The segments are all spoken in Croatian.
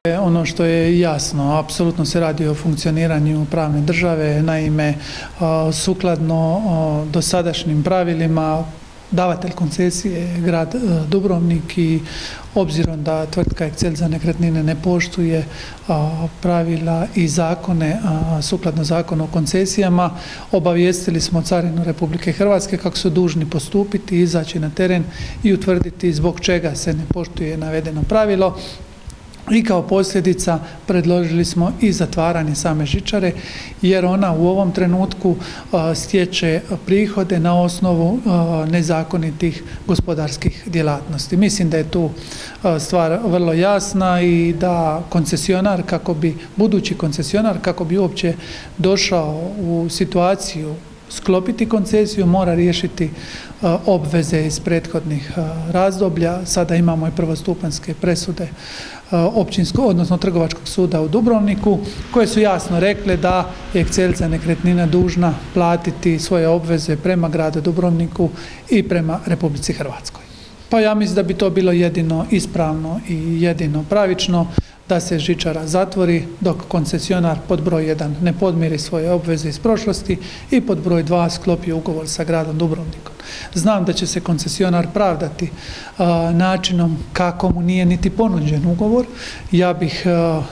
Ono što je jasno, apsolutno se radi o funkcioniranju pravne države, naime sukladno dosadašnjim pravilima davatelj koncesije je grad Dubrovnik i obzirom da tvrtka Excelza nekretnine ne poštuje pravila i zakone sukladno Zakonu o koncesijama, obavijestili smo Carinu Republike Hrvatske kako su dužni postupiti, izaći na teren i utvrditi zbog čega se ne poštuje navedeno pravilo. I kao posljedica predložili smo i zatvaranje same žičare jer ona u ovom trenutku stječe prihode na osnovu nezakonitih gospodarskih djelatnosti. Mislim da je tu stvar vrlo jasna i da koncesionar budući koncesionar kako bi uopće došao u situaciju sklopiti koncesiju mora riješiti obveze iz prethodnih razdoblja. Sada imamo i prvostupanjske presude općinskog, odnosno trgovačkog suda u Dubrovniku koje su jasno rekle da je Excelza nekretnina dužna platiti svoje obveze prema gradu Dubrovniku i prema Republici Hrvatskoj. Pa ja mislim da bi to bilo jedino ispravno i jedino pravično da se žičara zatvori dok koncesionar pod broj 1 ne podmiri svoje obveze iz prošlosti i pod broj 2 sklopi ugovor sa gradom Dubrovnikom. Znam da će se koncesionar pravdati načinom kako mu nije niti ponuđen ugovor. Ja bih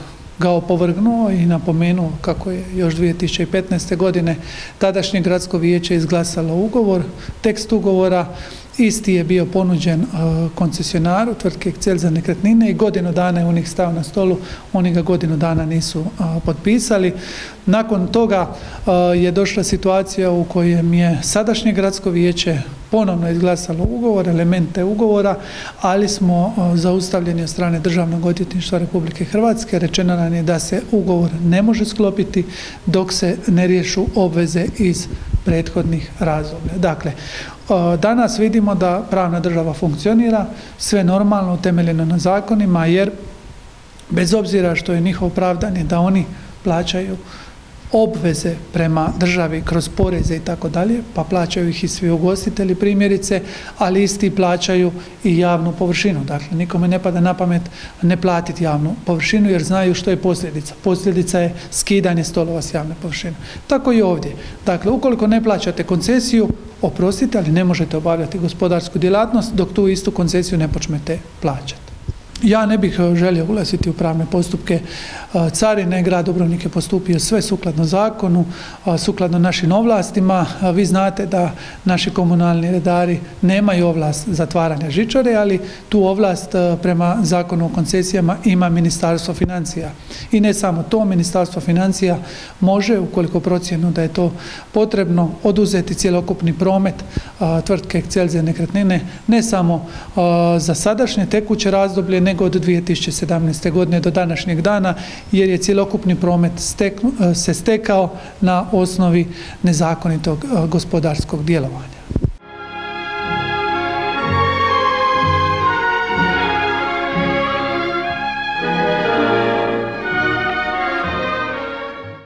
ga opovrgnuo i napomenuo kako je još 2015. godine tadašnje gradsko vijeće izglasalo ugovor, tekst ugovora. Isti je bio ponuđen koncesionaru tvrtke Excelza nekretnine i godinu dana je u njih stao na stolu, oni ga godinu dana nisu potpisali. Nakon toga je došla situacija u kojem je sadašnje gradsko vijeće ponovno izglasalo ugovor, elemente ugovora, ali smo zaustavljeni od strane Državnog odvjetništva Republike Hrvatske. Rečeno nam je da se ugovor ne može sklopiti dok se ne riješu obveze iz prethodnih razdoblja. Dakle, danas vidimo da pravna država funkcionira, sve normalno, utemeljeno na zakonima, jer bez obzira što je njihovo opravdanje da oni plaćaju obveze prema državi kroz poreze i tako dalje, pa plaćaju ih i svi ugostitelji primjerice, ali isti plaćaju i javnu površinu. Dakle, nikome ne pada na pamet ne platiti javnu površinu jer znaju što je posljedica. Posljedica je skidanje stolova s javne površine. Tako i ovdje. Dakle, ukoliko ne plaćate koncesiju, oprostite, ali ne možete obavljati gospodarsku djelatnost dok tu istu koncesiju ne počnete plaćati. Ja ne bih želio ulaziti u pravne postupke carine, grad Dubrovnik je postupio sve sukladno zakonu, sukladno našim ovlastima. Vi znate da naši komunalni redari nemaju ovlast zatvaranja žičare, ali tu ovlast prema Zakonu o koncesijama ima Ministarstvo financija. I ne samo to, Ministarstvo financija može, ukoliko procjenu da je to potrebno, oduzeti cjelokupni promet tvrtke Excelza nekretnine, ne samo za sadašnje tekuće razdoblje, nego od 2017. godine do današnjeg dana, jer je cjelokupni promet se stekao na osnovi nezakonitog gospodarskog djelovanja.